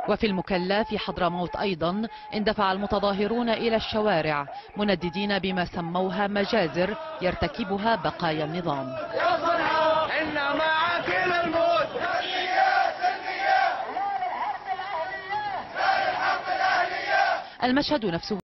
وفي المكلا في حضرموت أيضا اندفع المتظاهرون إلى الشوارع منددين بما سموها مجازر يرتكبها بقايا النظام. المشهد نفسه